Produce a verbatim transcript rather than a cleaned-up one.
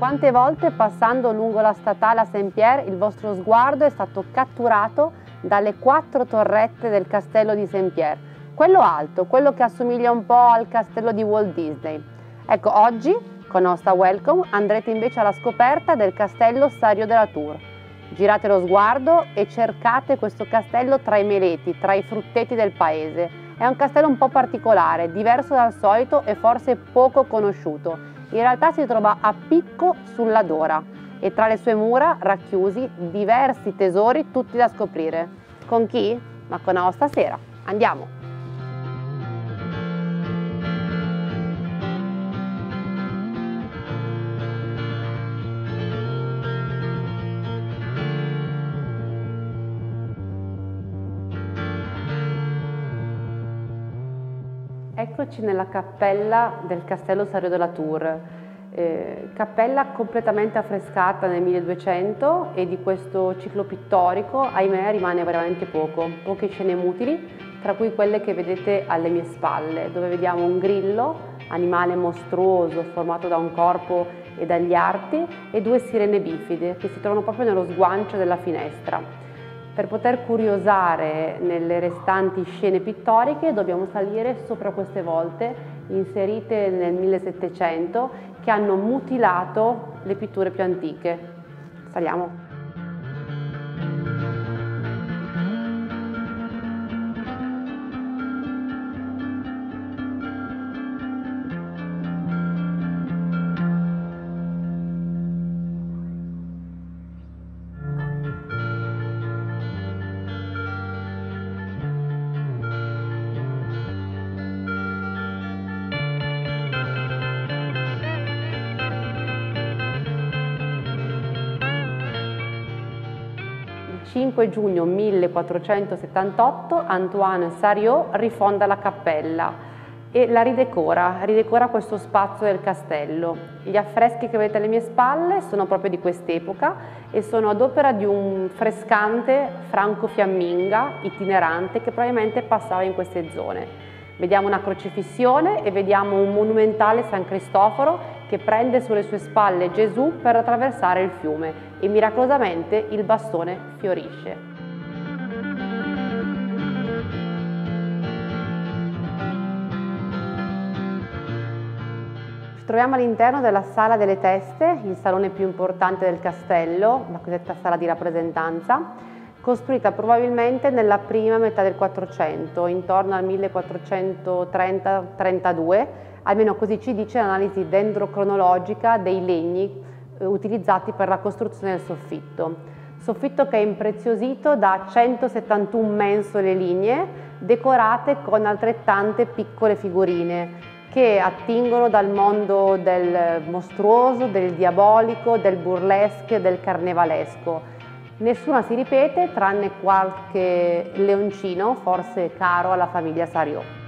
Quante volte passando lungo la statale a Saint-Pierre il vostro sguardo è stato catturato dalle quattro torrette del castello di Saint-Pierre, quello alto, quello che assomiglia un po' al castello di Walt Disney. Ecco, oggi con Nostra Welcome andrete invece alla scoperta del castello Sariot de la Tour. Girate lo sguardo e cercate questo castello tra i meleti, tra i frutteti del paese. È un castello un po' particolare, diverso dal solito e forse poco conosciuto. In realtà si trova a picco sulla Dora e tra le sue mura racchiusi diversi tesori tutti da scoprire. Con chi? Ma con Ao stasera. Andiamo! Eccoci nella cappella del castello Sariot de la Tour, eh, cappella completamente affrescata nel milleduecento e di questo ciclo pittorico, ahimè, rimane veramente poco, poche scene utili, tra cui quelle che vedete alle mie spalle, dove vediamo un grillo, animale mostruoso formato da un corpo e dagli arti, e due sirene bifide che si trovano proprio nello sguancio della finestra. Per poter curiosare nelle restanti scene pittoriche dobbiamo salire sopra queste volte inserite nel millesettecento che hanno mutilato le pitture più antiche. Saliamo. cinque giugno millequattrocentosettantotto Antoine Sariot rifonda la cappella e la ridecora, ridecora questo spazio del castello. Gli affreschi che vedete alle mie spalle sono proprio di quest'epoca e sono ad opera di un frescante Franco Fiamminga itinerante che probabilmente passava in queste zone. Vediamo una crocifissione e vediamo un monumentale San Cristoforo che prende sulle sue spalle Gesù per attraversare il fiume e miracolosamente il bastone fiorisce. Ci troviamo all'interno della Sala delle Teste, il salone più importante del castello, la cosiddetta sala di rappresentanza, costruita probabilmente nella prima metà del Quattrocento, intorno al millequattrocentotrenta trentadue, almeno così ci dice l'analisi dendrocronologica dei legni eh, utilizzati per la costruzione del soffitto. Soffitto che è impreziosito da centosettantuno mensole lignee decorate con altrettante piccole figurine che attingono dal mondo del mostruoso, del diabolico, del burlesque e del carnevalesco. Nessuna si ripete tranne qualche leoncino, forse caro alla famiglia Sariot.